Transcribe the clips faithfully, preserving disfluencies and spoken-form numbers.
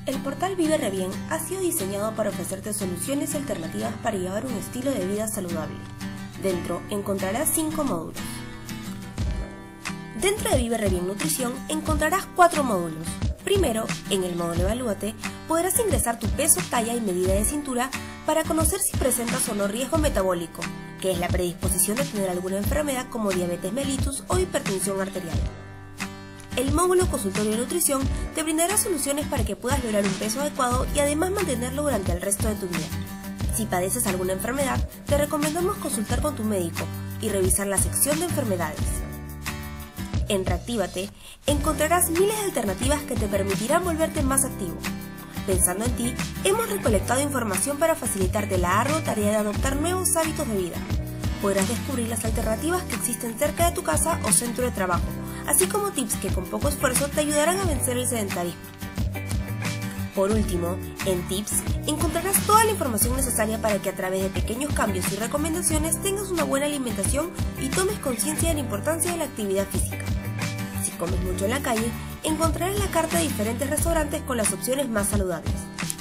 El portal Vive Re Bien ha sido diseñado para ofrecerte soluciones alternativas para llevar un estilo de vida saludable. Dentro encontrarás cinco módulos. Dentro de Vive Re Bien Nutrición encontrarás cuatro módulos. Primero, en el módulo Evalúate, podrás ingresar tu peso, talla y medida de cintura para conocer si presentas o no riesgo metabólico, que es la predisposición de tener alguna enfermedad como diabetes mellitus o hipertensión arterial. El módulo Consultorio de Nutrición te brindará soluciones para que puedas lograr un peso adecuado y además mantenerlo durante el resto de tu vida. Si padeces alguna enfermedad, te recomendamos consultar con tu médico y revisar la sección de enfermedades. En Reactívate encontrarás miles de alternativas que te permitirán volverte más activo. Pensando en ti, hemos recolectado información para facilitarte la ardua tarea de adoptar nuevos hábitos de vida. Podrás descubrir las alternativas que existen cerca de tu casa o centro de trabajo, así como tips que con poco esfuerzo te ayudarán a vencer el sedentarismo. Por último, en Tips encontrarás toda la información necesaria para que a través de pequeños cambios y recomendaciones tengas una buena alimentación y tomes conciencia de la importancia de la actividad física. Si comes mucho en la calle, encontrarás la carta de diferentes restaurantes con las opciones más saludables.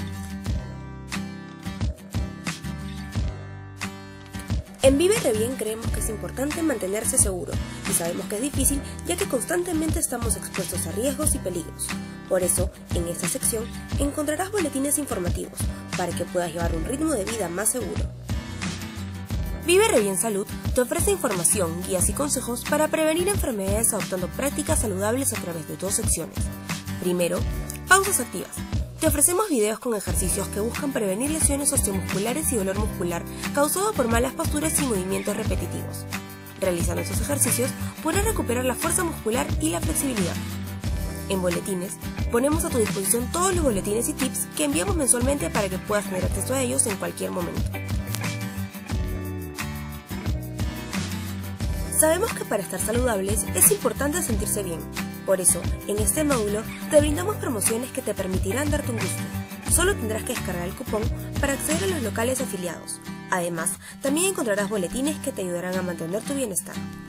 En Vive Re Bien creemos que es importante mantenerse seguro y sabemos que es difícil ya que constantemente estamos expuestos a riesgos y peligros. Por eso, en esta sección encontrarás boletines informativos para que puedas llevar un ritmo de vida más seguro. Vive Re Bien Salud te ofrece información, guías y consejos para prevenir enfermedades adoptando prácticas saludables a través de dos secciones. Primero, pausas activas. Te ofrecemos videos con ejercicios que buscan prevenir lesiones osteomusculares y dolor muscular causado por malas posturas y movimientos repetitivos. Realizando estos ejercicios podrás recuperar la fuerza muscular y la flexibilidad. En Boletines, ponemos a tu disposición todos los boletines y tips que enviamos mensualmente para que puedas tener acceso a ellos en cualquier momento. Sabemos que para estar saludables es importante sentirse bien. Por eso, en este módulo te brindamos promociones que te permitirán darte un gusto. Solo tendrás que descargar el cupón para acceder a los locales afiliados. Además, también encontrarás boletines que te ayudarán a mantener tu bienestar.